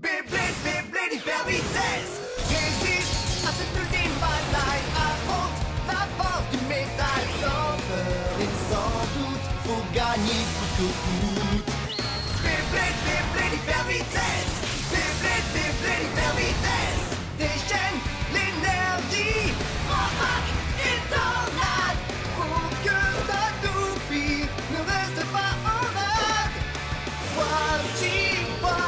Beyblade, Beyblade hyper vitesse. Résiste à cette ultime bataille. Affronte la force du métal. Sans peur et sans doute, faut gagner coûte que coûte. Beyblade, Beyblade hyper vitesse. Beyblade, Beyblade hyper vitesse. Déchaîne l'énergie. Remarque et tornade. Pour que ta toupie ne reste pas en rade. Voici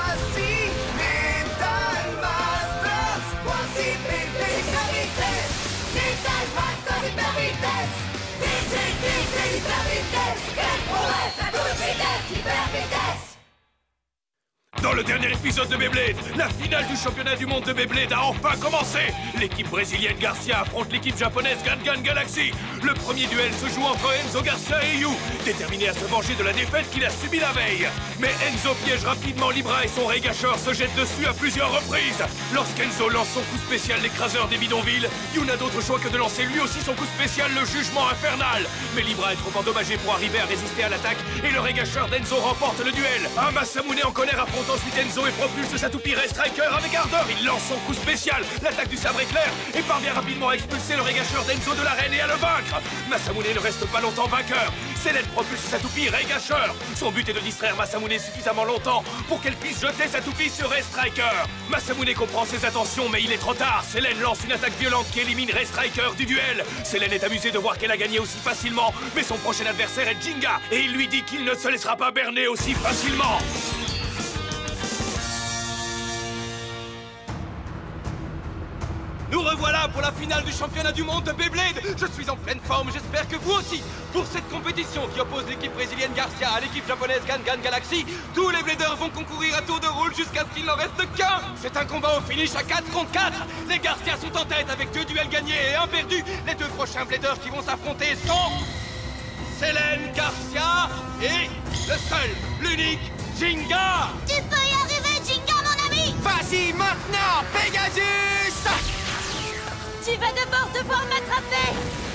Metal Masters. Voici Beyblade hyper vitesse. Metal Masters hyper vitesse. Beyblade hyper vitesse. Quelle prouesse à toute vitesse, hyper vitesse. Dans le dernier épisode de Beyblade, la finale du championnat du monde de Beyblade a enfin commencé. L'équipe brésilienne Garcia affronte l'équipe japonaise Gan Galaxy. Le premier duel se joue entre Enzo Garcia et Yu, déterminé à se venger de la défaite qu'il a subie la veille. Mais Enzo piège rapidement Libra et son régacheur se jette dessus à plusieurs reprises. Lorsqu'Enzo lance son coup spécial l'écraseur des bidonvilles, Yu n'a d'autre choix que de lancer lui aussi son coup spécial le jugement infernal. Mais Libra est trop endommagé pour arriver à résister à l'attaque et le régacheur d'Enzo remporte le duel. Un Masamune en colère affronte ensuite Enzo et propulse sa toupie Ray Striker avec ardeur. Il lance son coup spécial, l'attaque du sabre éclair, et parvient rapidement à expulser le régacheur d'Enzo de l'arène et à le vaincre. Masamune ne reste pas longtemps vainqueur. Selene propulse sa toupie régacheur. Son but est de distraire Masamune suffisamment longtemps pour qu'elle puisse jeter sa toupie sur Ray Striker. Masamune comprend ses intentions, mais il est trop tard. Selene lance une attaque violente qui élimine Ray Striker du duel. Selene est amusée de voir qu'elle a gagné aussi facilement, mais son prochain adversaire est Jinga, et il lui dit qu'il ne se laissera pas berner aussi facilement. Nous revoilà pour la finale du championnat du monde de Beyblade. Je suis en pleine forme, j'espère que vous aussi. Pour cette compétition qui oppose l'équipe brésilienne Garcia à l'équipe japonaise Gan Galaxy, tous les bladers vont concourir à tour de rôle jusqu'à ce qu'il n'en reste qu'un. C'est un combat au finish à 4 contre 4. Les Garcia sont en tête avec 2 duels gagnés et 1 perdu. Les 2 prochains bladers qui vont s'affronter sont Selene Garcia et le seul, l'unique Jinga. Tu peux y arriver, Jinga, mon ami. Vas-y maintenant, Pegasus. Tu vas d'abord devoir m'attraper.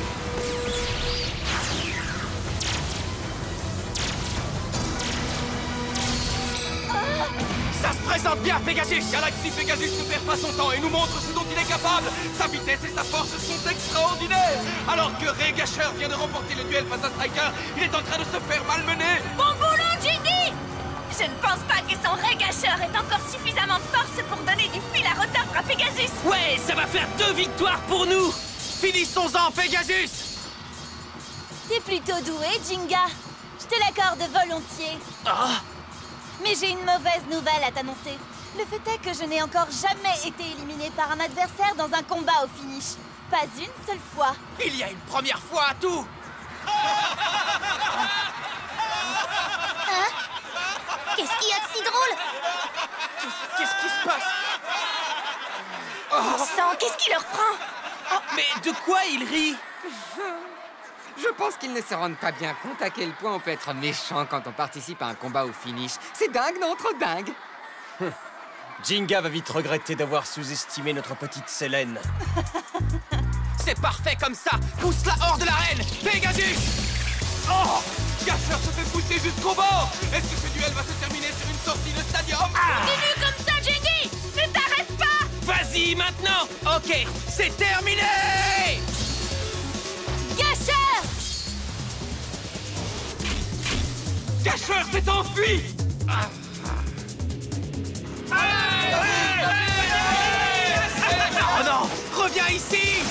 Ça se présente bien, Pegasus. Galaxy Pegasus ne perd pas son temps et nous montre ce dont il est capable. Sa vitesse et sa force sont extraordinaires. Alors que Ray Gacheur vient de remporter le duel face à Striker, il est en train de se faire malmener. Bon boulot, Jingy. Je ne pense pas que son régacheur ait encore suffisamment de force pour donner du fil à retordre à Pegasus. Ouais, ça va faire 2 victoires pour nous. Finissons-en, Pegasus. T'es plutôt doué, Jinga. Je te l'accorde volontiers. Ah. Mais j'ai une mauvaise nouvelle à t'annoncer. Le fait est que je n'ai encore jamais été éliminé par un adversaire dans un combat au finish. Pas une seule fois. Il y a une première fois à tout. Hein? Qu'est-ce qu'il y a de si drôle? Qu'est-ce qui se passe? Bon sang, qu'est-ce qui leur prend? Mais de quoi il rit? Je pense qu'ils ne se rendent pas bien compte à quel point on peut être méchant quand on participe à un combat au finish. C'est dingue, non? Trop dingue. Jinga va vite regretter d'avoir sous-estimé notre petite Selene. C'est parfait comme ça. Pousse-la hors de l'arène, Pegasus. Oh! Gacheur se fait pousser jusqu'au bord. Est-ce que ce duel va se terminer sur une sortie de stadium? Continue comme ça, Jingy. Ne t'arrête pas. Vas-y, maintenant. Ok, c'est terminé. Gacheur. Gacheur s'est enfui. Oh non, reviens ici.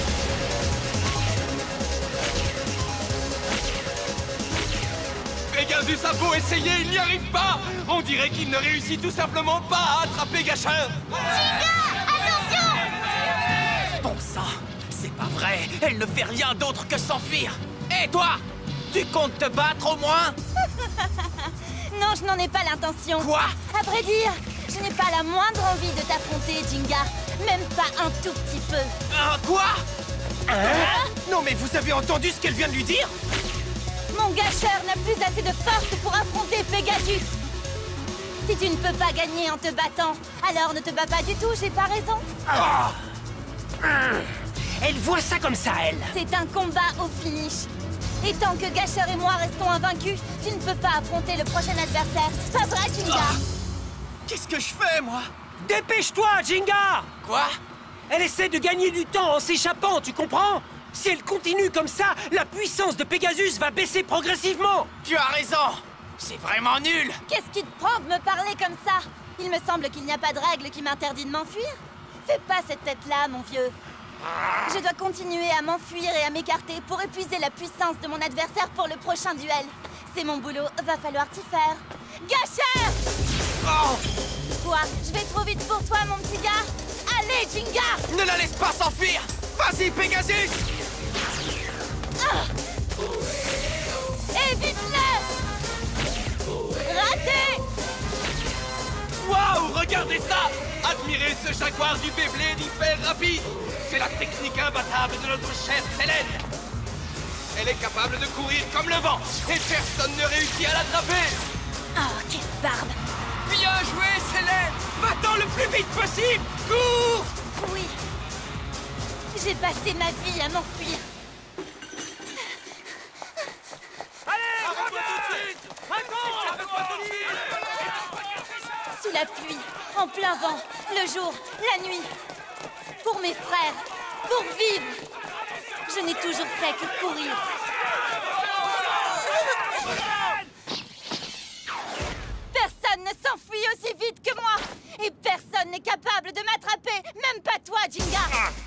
Pegasus a beau essayer, il n'y arrive pas. On dirait qu'il ne réussit tout simplement pas à attraper Gacheur. Jinga, attention. Bon sang, c'est pas vrai. Elle ne fait rien d'autre que s'enfuir. Et toi, tu comptes te battre au moins? Non, je n'en ai pas l'intention. Quoi? À vrai dire, je n'ai pas la moindre envie de t'affronter, Jinga. Même pas un tout petit peu. Quoi? Non mais vous avez entendu ce qu'elle vient de lui dire? Mon gâcheur n'a plus assez de force pour affronter Pegasus. Si tu ne peux pas gagner en te battant, alors ne te bats pas du tout, j'ai pas raison. Elle voit ça comme ça, elle. C'est un combat au finish. Et tant que Gacheur et moi restons invaincus, tu ne peux pas affronter le prochain adversaire. Pas vrai, Jinga? Qu'est-ce que je fais, moi? Dépêche-toi, Jinga! Quoi? Elle essaie de gagner du temps en s'échappant, tu comprends? Si elle continue comme ça, la puissance de Pegasus va baisser progressivement! Tu as raison! C'est vraiment nul! Qu'est-ce qui te prend de me parler comme ça? Il me semble qu'il n'y a pas de règle qui m'interdit de m'enfuir. Fais pas cette tête-là, mon vieux. Je dois continuer à m'enfuir et à m'écarter pour épuiser la puissance de mon adversaire pour le prochain duel. C'est mon boulot, va falloir t'y faire. Gâcheur! Oh! Quoi? Je vais trop vite pour toi, mon petit gars? Allez, Jinga! Ne la laisse pas s'enfuir! Vas-y, Pegasus! Ah! Évite-le! Raté! Waouh, regardez ça! Admirez ce jaguar du Beyblade hyper rapide! C'est la technique imbattable de notre chère Selene! Elle est capable de courir comme le vent, et personne ne réussit à l'attraper! Oh, quelle barbe! Bien joué, Selene! Va-t'en le plus vite possible! Cours! Oui. J'ai passé ma vie à m'enfuir. Sous la pluie, en plein vent, le jour, la nuit. Pour mes frères, pour vivre. Je n'ai toujours fait que courir. Personne ne s'enfuit aussi vite que moi. Et personne n'est capable de m'attraper. Même pas toi, Jinga.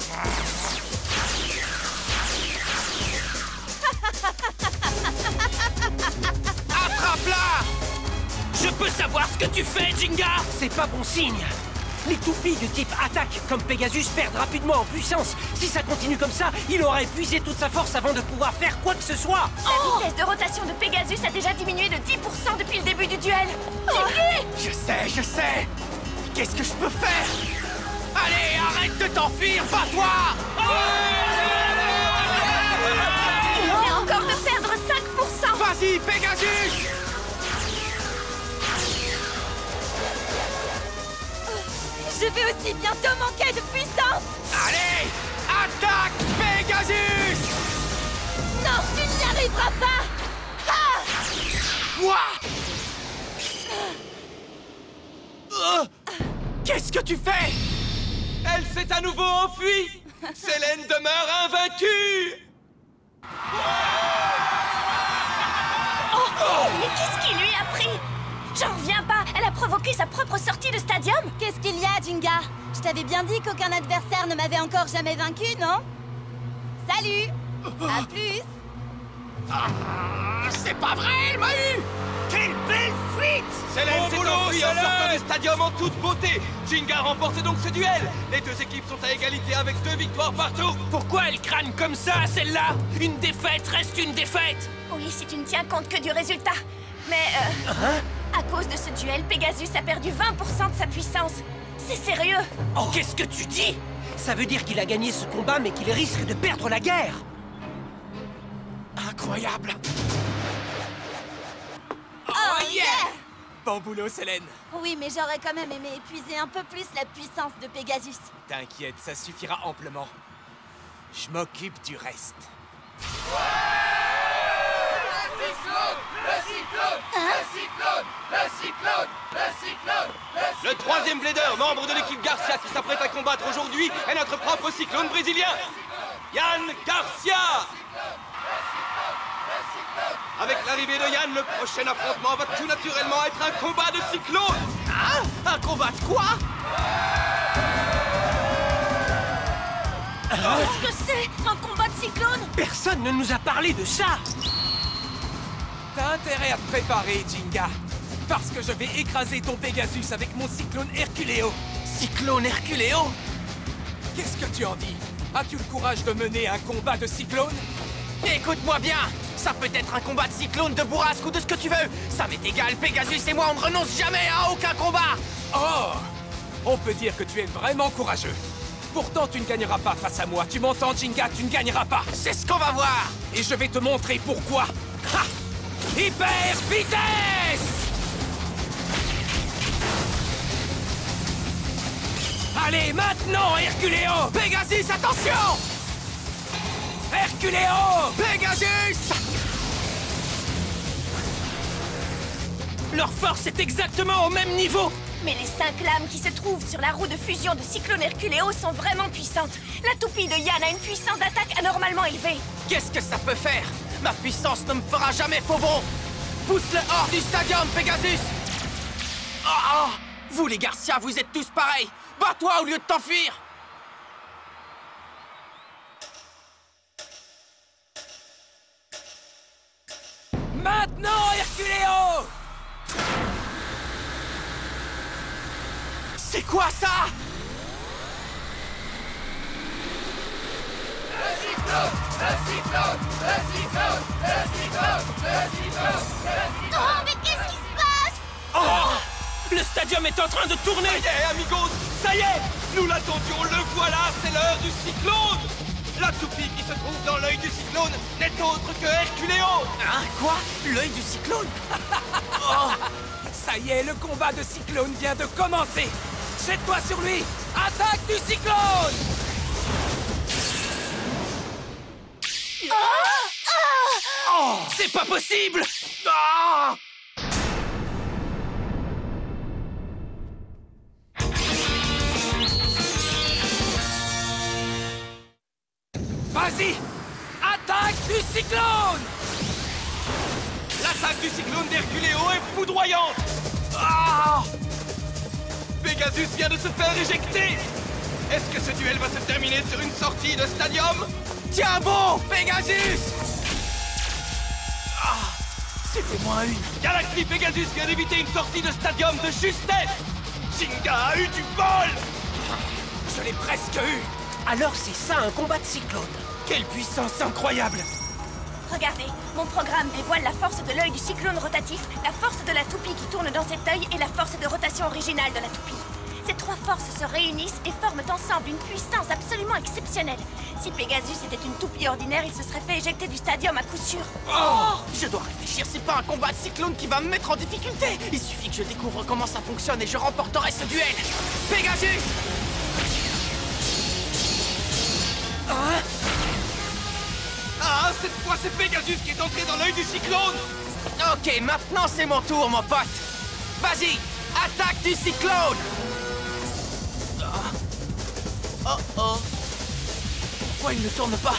Attrape-la! Je peux savoir ce que tu fais, Jinga? C'est pas bon signe. Les toupies de type attaque comme Pegasus perdent rapidement en puissance. Si ça continue comme ça, il aura épuisé toute sa force avant de pouvoir faire quoi que ce soit. La vitesse de rotation de Pegasus a déjà diminué de 10% depuis le début du duel. Je sais! Qu'est-ce que je peux faire? Allez, arrête de t'enfuir, bats-toi! Il vient encore de perdre 5%. Vas-y, Pegasus! Je vais aussi bientôt manquer de puissance. Allez! Attaque, Pegasus! Non, tu n'y arriveras pas. Ah! Quoi? Qu'est-ce que tu fais? Elle s'est à nouveau enfuie! Selene demeure invaincue! Mais qu'est-ce qui lui a pris? J'en reviens pas. Elle a provoqué sa propre sortie de stadium. Qu'est-ce qu'il y a, Jinga? Je t'avais bien dit qu'aucun adversaire ne m'avait encore jamais vaincu, non? Salut. À plus. C'est pas vrai, elle m'a eu! Quelle belle fuite! Selene s'est enfuie en sortant du stadium en toute beauté! Jinga remporte donc ce duel! Les deux équipes sont à égalité avec 2 victoires partout! Pourquoi elle crâne comme ça, celle-là? Une défaite reste une défaite. Oui, si tu ne tiens compte que du résultat. Mais, à cause de ce duel, Pegasus a perdu 20% de sa puissance. C'est sérieux. Oh, qu'est-ce que tu dis? Ça veut dire qu'il a gagné ce combat, mais qu'il risque de perdre la guerre. Incroyable! Oh yeah! Bon boulot, Selene! Oui, mais j'aurais quand même aimé épuiser un peu plus la puissance de Pegasus. T'inquiète, ça suffira amplement. Je m'occupe du reste. Le troisième blader, membre de l'équipe Garcia qui s'apprête à combattre aujourd'hui, est notre propre cyclone brésilien, Yann Garcia. Avec l'arrivée de Yann, le prochain affrontement va tout naturellement être un combat de cyclone. Hein? Un combat de quoi? Qu'est-ce que c'est? Un combat de cyclone? Personne ne nous a parlé de ça. T'as intérêt à te préparer, Jinga. Parce que je vais écraser ton Pegasus avec mon cyclone Herculéo. Cyclone Herculéo? Qu'est-ce que tu en dis? As-tu le courage de mener un combat de cyclone? Écoute-moi bien! Ça peut être un combat de cyclone, de bourrasque ou de ce que tu veux! Ça m'est égal, Pegasus et moi, on ne renonce jamais à aucun combat! Oh! On peut dire que tu es vraiment courageux. Pourtant, tu ne gagneras pas face à moi. Tu m'entends, Jinga? Tu ne gagneras pas! C'est ce qu'on va voir! Et je vais te montrer pourquoi! Ha! Hyper vitesse! Allez, maintenant, Herculéo! Pegasus, attention! Herculéo! Pegasus! Leur force est exactement au même niveau. Mais les 5 lames qui se trouvent sur la roue de fusion de Cyclone Herculéo sont vraiment puissantes. La toupie de Yann a une puissance d'attaque anormalement élevée. Qu'est-ce que ça peut faire? Ma puissance ne me fera jamais faux bond. Pousse-le hors du stadium, Pegasus. Ah, vous les Garcia, vous êtes tous pareils. Bats-toi au lieu de t'enfuir. Maintenant, Herculéo! C'est quoi ça? Oh, mais qu'est-ce qui se passe? Oh! Le stadium est en train de tourner! Ça y est, amigos, ça y est! Nous l'attendions, le voilà, c'est l'heure du cyclone! La toupie qui se trouve dans l'œil du cyclone n'est autre que Herculéo! Hein, quoi? L'œil du cyclone? Ça y est, le combat de Cyclone vient de commencer! Jette-toi sur lui! Attaque du cyclone! Oh! C'est pas possible! Ah! Vas-y! Attaque du cyclone! L'attaque du cyclone d'Herculéo est foudroyante! Ah! Pegasus vient de se faire éjecter! Est-ce que ce duel va se terminer sur une sortie de stadium? Tiens bon, Pegasus! Ah! C'était moins une. Galaxy Pegasus vient d'éviter une sortie de stadium de justesse! Jinga a eu du bol! Je l'ai presque eu! Alors c'est ça un combat de cyclone. Quelle puissance incroyable! Regardez, mon programme dévoile la force de l'œil du cyclone rotatif, la force de la toupie qui tourne dans cet œil et la force de rotation originale de la toupie. Ces 3 forces se réunissent et forment ensemble une puissance absolument exceptionnelle. Si Pegasus était une toupie ordinaire, il se serait fait éjecter du stadium à coup sûr. Oh! Je dois réfléchir, c'est pas un combat de cyclone qui va me mettre en difficulté. Il suffit que je découvre comment ça fonctionne et je remporterai ce duel. Pegasus! Hein? Ah, cette fois c'est Pegasus qui est entré dans l'œil du cyclone! Ok, maintenant c'est mon tour, mon pote. Vas-y, attaque du cyclone! Oh oh. Pourquoi il ne tourne pas?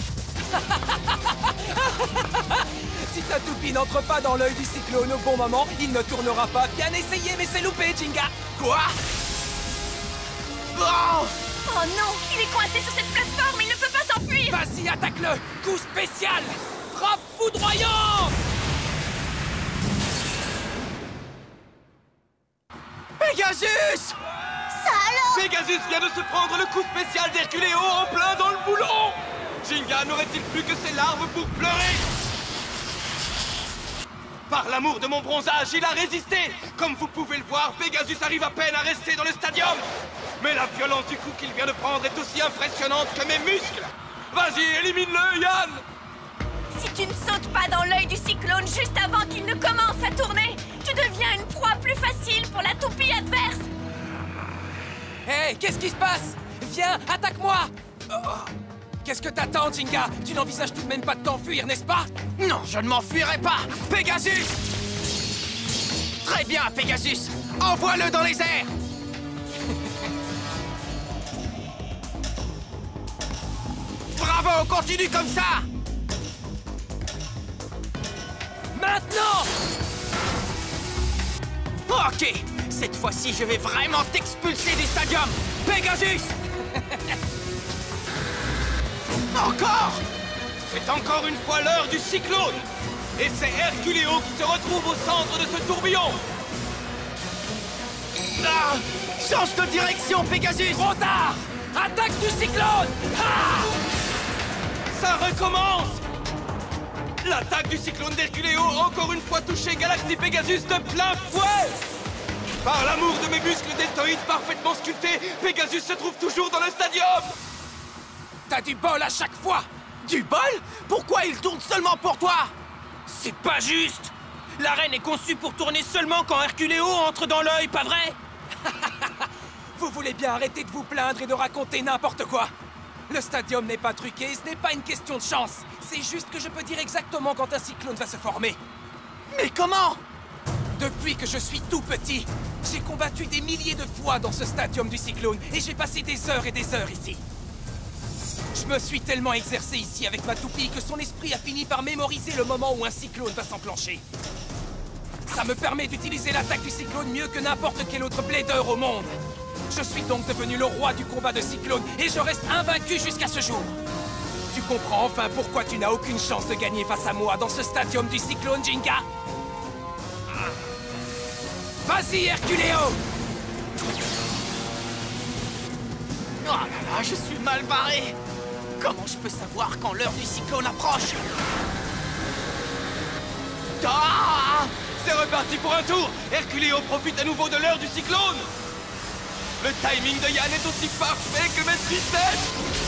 Si ta toupie n'entre pas dans l'œil du cyclone au bon moment, il ne tournera pas. Bien essayé, mais c'est loupé, Jinga! Quoi? Oh! Oh non, il est coincé sur cette plateforme, il ne peut pas s'enfuir! Vas-y, attaque-le! Coup spécial! Frappe foudroyante! Pegasus! Ça alors? Pegasus vient de se prendre le coup spécial d'Herculéo en plein dans le boulon! Jinga n'aurait-il plus que ses larmes pour pleurer? Par l'amour de mon bronzage, il a résisté! Comme vous pouvez le voir, Pegasus arrive à peine à rester dans le stadium! Mais la violence du coup qu'il vient de prendre est aussi impressionnante que mes muscles! Vas-y, élimine-le, Yann! Si tu ne sautes pas dans l'œil du cyclone juste avant qu'il ne commence à tourner, tu deviens une proie plus facile pour la toupie adverse! Hé, qu'est-ce qui se passe? Viens, attaque-moi! Oh. Qu'est-ce que t'attends, Jinga? Tu n'envisages tout de même pas de t'enfuir, n'est-ce pas? Non, je ne m'enfuirai pas! Pegasus! Très bien, Pegasus! Envoie-le dans les airs! Bravo, continue comme ça! Maintenant! Ok, cette fois-ci, je vais vraiment t'expulser du stadium! Pegasus! Encore! C'est encore une fois l'heure du cyclone! Et c'est Herculéo qui se retrouve au centre de ce tourbillon! Ah! Change de direction, Pegasus! Trop tard! Attaque du cyclone! Ah! Ça recommence! L'attaque du cyclone d'Herculéo a encore une fois touché Galaxy Pegasus de plein fouet! Par l'amour de mes muscles deltoïdes parfaitement sculptés, Pegasus se trouve toujours dans le stadium! T'as du bol à chaque fois! Du bol? Pourquoi il tourne seulement pour toi? C'est pas juste! L'arène est conçue pour tourner seulement quand Herculéo entre dans l'œil, pas vrai? Vous voulez bien arrêter de vous plaindre et de raconter n'importe quoi? Le stadium n'est pas truqué, ce n'est pas une question de chance. C'est juste que je peux dire exactement quand un cyclone va se former. Mais comment? Depuis que je suis tout petit, J'ai combattu des milliers de fois dans ce stadium du cyclone et j'ai passé des heures et des heures ici. Je me suis tellement exercé ici avec ma toupie que son esprit a fini par mémoriser le moment où un cyclone va s'enclencher. Ça me permet d'utiliser l'attaque du cyclone mieux que n'importe quel autre blader au monde. Je suis donc devenu le roi du combat de cyclone et je reste invaincu jusqu'à ce jour. Tu comprends enfin pourquoi tu n'as aucune chance de gagner face à moi dans ce stadium du cyclone, Jinga? Vas-y, Herculéo! Oh là là, je suis mal barré. Comment je peux savoir quand l'heure du cyclone approche? Ah! C'est reparti pour un tour! Herculéo profite à nouveau de l'heure du cyclone! Le timing de Yann est aussi parfait que maîtrisette!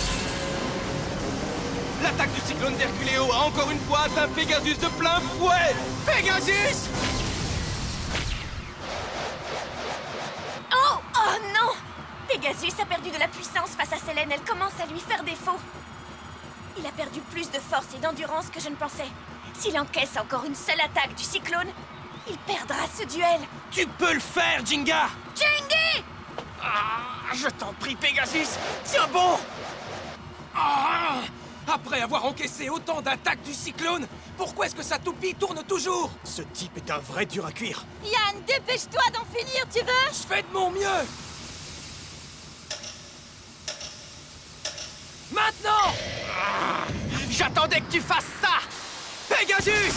L'attaque du cyclone d'Herculéo a encore une fois atteint Pegasus de plein fouet! Pegasus! Oh! Oh non! Pegasus a perdu de la puissance face à Selene. Elle commence à lui faire défaut. Il a perdu plus de force et d'endurance que je ne pensais. S'il encaisse encore une seule attaque du cyclone, il perdra ce duel. Tu peux le faire, Jinga! Jingy! Ah, je t'en prie, Pegasus! Tiens bon! Ah! Après avoir encaissé autant d'attaques du cyclone, pourquoi est-ce que sa toupie tourne toujours? Ce type est un vrai dur à cuire. Yann, dépêche-toi d'en finir, tu veux? Je fais de mon mieux! Maintenant! J'attendais que tu fasses ça! Pegasus!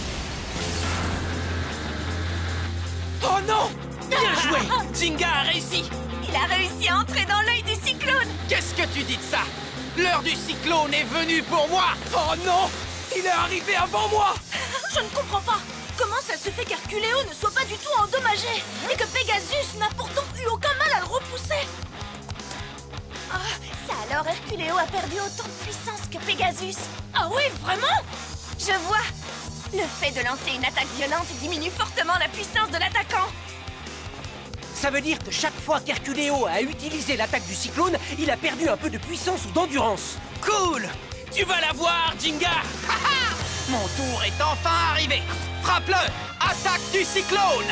Oh non! Bien joué! Jinga a réussi! Il a réussi à entrer dans l'œil du cyclone. Qu'est-ce que tu dis de ça? L'heure du cyclone est venue pour moi! Oh non! Il est arrivé avant moi! Je ne comprends pas. Comment ça se fait qu'Herculéo ne soit pas du tout endommagé et que Pegasus n'a pourtant eu aucun mal à le repousser? Ah, ça alors Herculéo a perdu autant de puissance que Pegasus. Ah oui, vraiment? Je vois. Le fait de lancer une attaque violente diminue fortement la puissance de l'attaquant. Ça veut dire que chaque fois qu'Herculéo a utilisé l'attaque du cyclone, il a perdu un peu de puissance ou d'endurance. Cool! Tu vas la voir, Jinga! Mon tour est enfin arrivé! Frappe-le! Attaque du cyclone!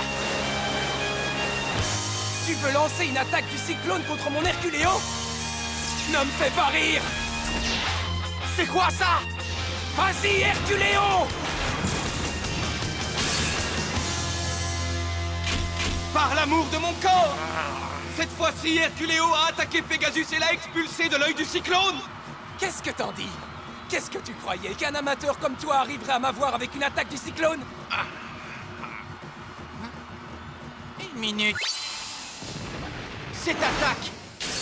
Tu veux lancer une attaque du cyclone contre mon Herculéo? Ne me fais pas rire! C'est quoi ça? Vas-y, Herculéo! Par l'amour de mon corps! Cette fois-ci, Herculéo a attaqué Pegasus et l'a expulsé de l'œil du cyclone! Qu'est-ce que t'en dis? Qu'est-ce que tu croyais? Qu'un amateur comme toi arriverait à m'avoir avec une attaque du cyclone? Une minute. Cette attaque!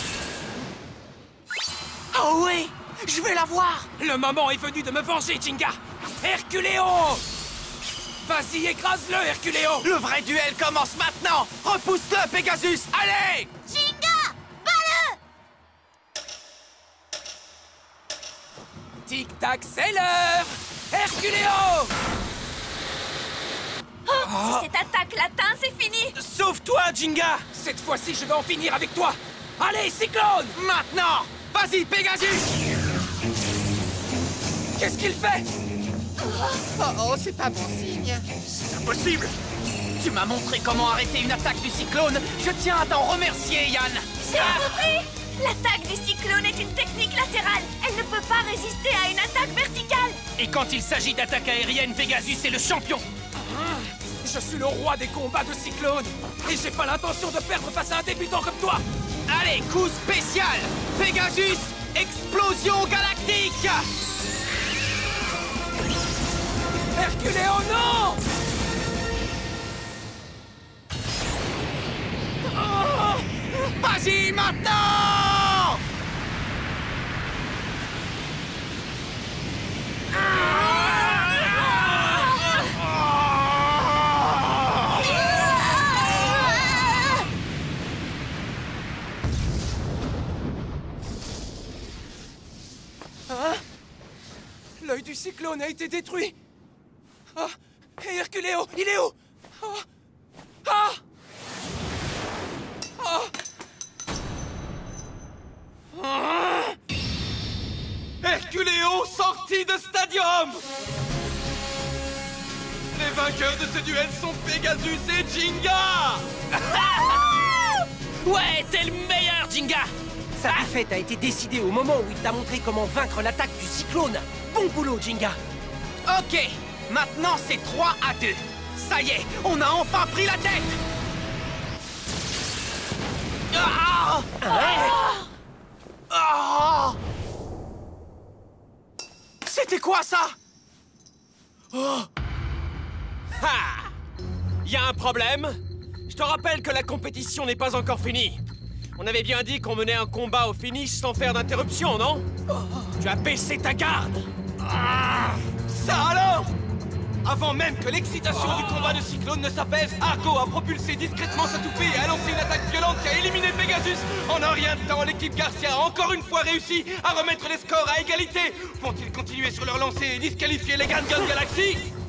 Oh oui! Je vais la voir! Le moment est venu de me venger, Jinga! Herculéo! Vas-y, écrase-le, Herculéo! Le vrai duel commence maintenant! Repousse-le, Pegasus! Allez! Jinga! Bats-le! Tic-tac, c'est l'heure! Herculéo! Oh, si cette attaque l'atteint, c'est fini. Sauve-toi, Jinga! Cette fois-ci, je vais en finir avec toi! Allez, cyclone! Maintenant! Vas-y, Pegasus! Qu'est-ce qu'il fait? Oh, c'est pas bon signe. C'est impossible! Tu m'as montré comment arrêter une attaque du cyclone. Je tiens à t'en remercier, Yann! J'ai compris. L'attaque du cyclone est une technique latérale. Elle ne peut pas résister à une attaque verticale. Et quand il s'agit d'attaque aérienne, Pegasus est le champion! Je suis le roi des combats de cyclone! Et j'ai pas l'intention de perdre face à un débutant comme toi! Allez, coup spécial! Pegasus, explosion galactique! Herculéo, non! Vas-y, maintenant! Hein? L'œil du cyclone a été détruit! Ah! Et Herculéo, il est où? Ah! Ah! Ah! Herculéo sorti de Stadium! Les vainqueurs de ce duel sont Pegasus et Jinga. Ouais, t'es le meilleur, Jinga! Sa défaite a été décidée au moment où il t'a montré comment vaincre l'attaque du cyclone. Bon boulot, Jinga! Ok, maintenant c'est 3-2. Ça y est, on a enfin pris la tête. Ah! Ah! C'était quoi ça? Oh. Ha! Y a un problème? Je te rappelle que la compétition n'est pas encore finie. On avait bien dit qu'on menait un combat au finish sans faire d'interruption, non? Tu as baissé ta garde! Ça alors? Avant même que l'excitation du combat de Cyclone ne s'apaise, Argo a propulsé discrètement sa toupie et a lancé une attaque violente qui a éliminé Pegasus. En un rien de temps, l'équipe Garcia a encore une fois réussi à remettre les scores à égalité. Vont-ils continuer sur leur lancée et disqualifier les Gan Gan Galaxy?